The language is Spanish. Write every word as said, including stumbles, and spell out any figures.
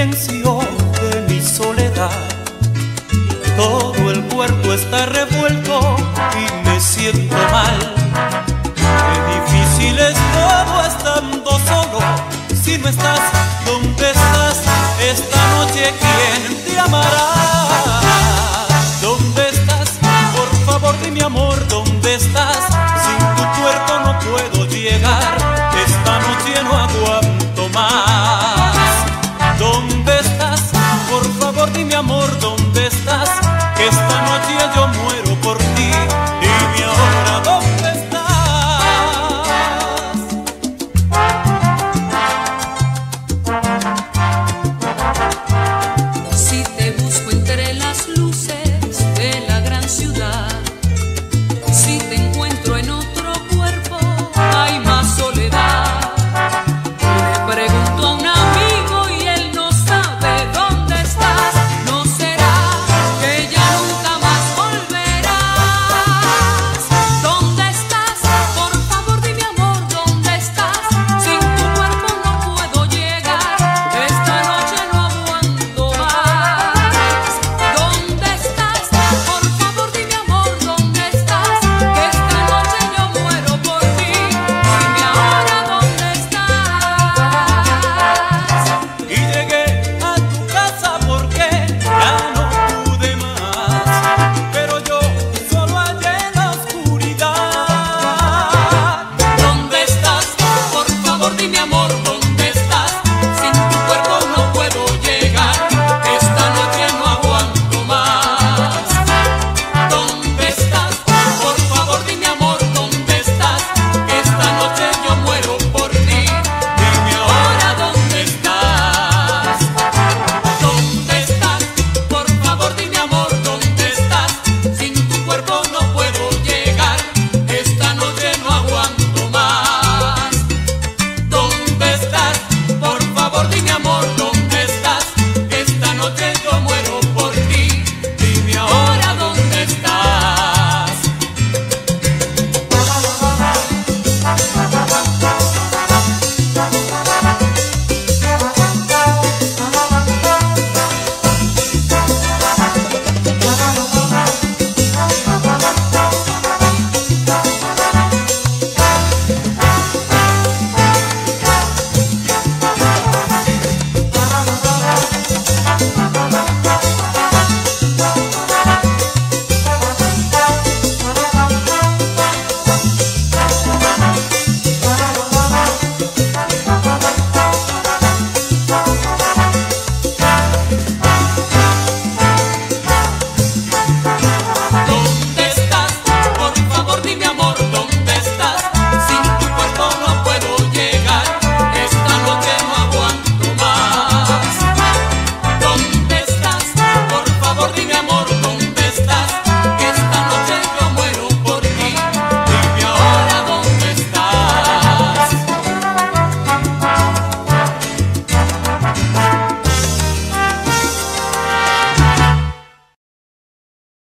silencio de mi soledad. Todo el cuerpo está revuelto y me siento mal. Qué difícil es todo estando solo. Si no estás, ¿dónde estás? Esta noche, ¿quién te amará? ¿Dónde estás? Por favor, dime amor, ¿dónde estás? Sin tu puerto no puedo llegar. Esta noche no aguanto más. ¿Dónde estás? Por favor, dime amor, ¿dónde